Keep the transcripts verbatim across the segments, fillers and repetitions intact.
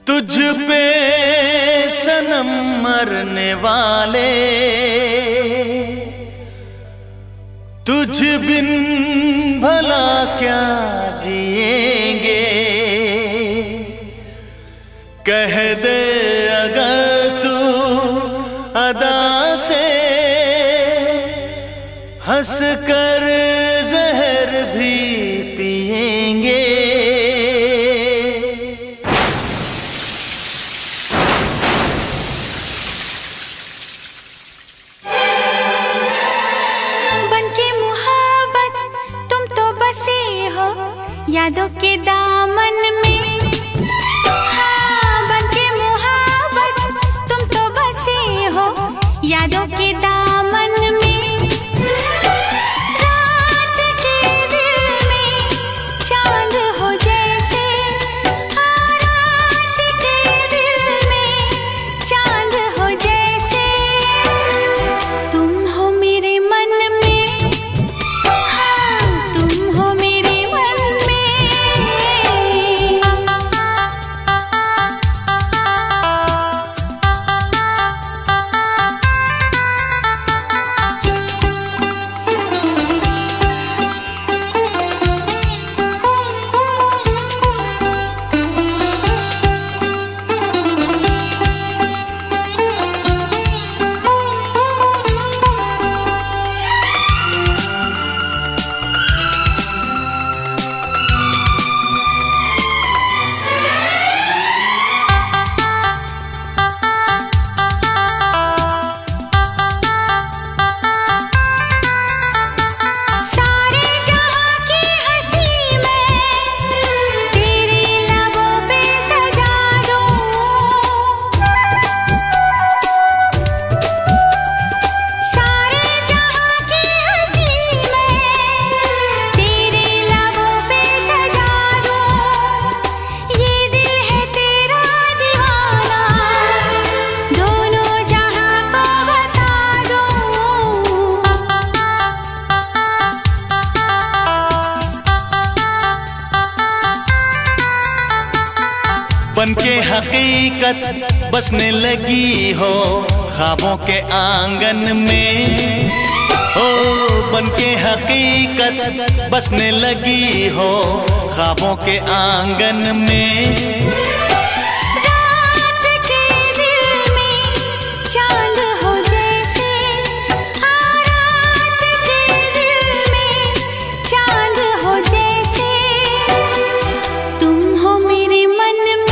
तुझ पे सनम मरने वाले, तुझ बिन भला क्या जिएंगे। कह दे अगर तू अदा से, हंस कर जहर भी पिएंगे। यादों के दामन में, हाँ बनके मुहाबत तुम तो बसे हो यादों के दामन में। रात के दिल में चांद हो जैसे, हाँ रात के दिल में चांद हो जैसे। तुम हो मेरे मन में, हाँ तुम हो मेरे बनके हकीकत बसने लगी हो ख्वाबों के आंगन में। हो बनके हकीकत बसने लगी हो ख्वाबों के आंगन में। रात के दिल में चांद हो जैसे, हाँ रात के दिल में चांद हो जैसे। तुम हो मेरे मन में,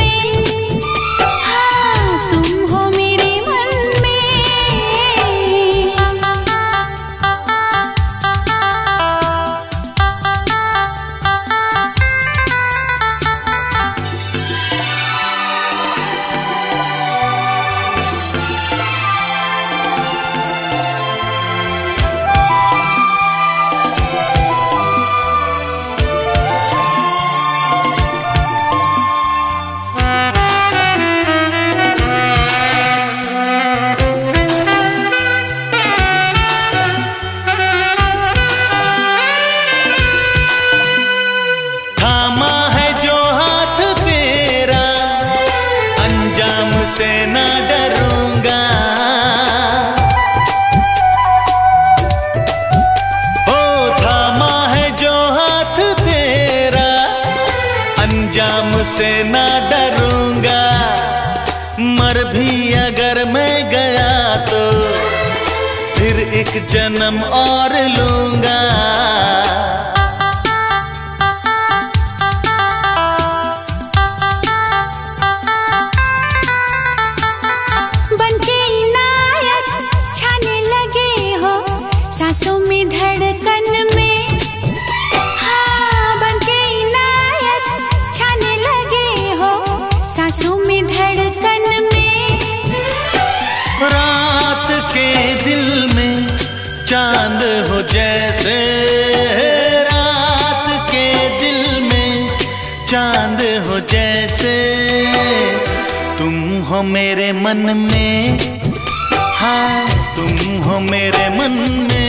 से ना डरूंगा। हो थामा है जो हाथ तेरा, अंजाम से ना डरूंगा। मर भी अगर मैं गया तो फिर एक जन्म और लूंगा। सांसों में धड़कन में, हाँ बनके इनायत छाने लगे हो सांसों में धड़कन में। रात के दिल में चांद हो जैसे, रात के दिल में चांद हो जैसे। तुम हो मेरे मन में, हाँ तुम हो मेरे मन में।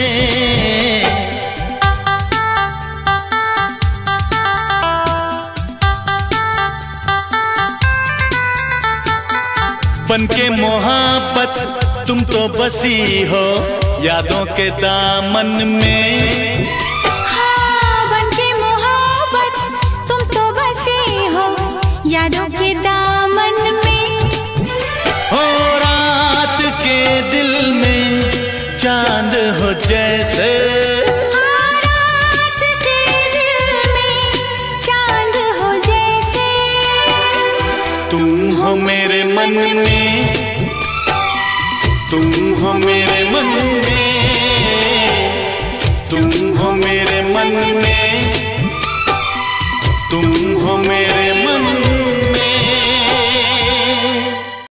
बनके मोहब्बत तुम तो बसी हो यादों के दामन में। हाँ, बनके मोहब्बत तुम तो बसी हो यादों के दामन में। हो रात के दिल में चांद हो जैसे, हाँ, रात के दिल में चांद हो जैसे। तुम हो मेरे मन में, तुम हो मेरे मन में, तुम हो मेरे मन में।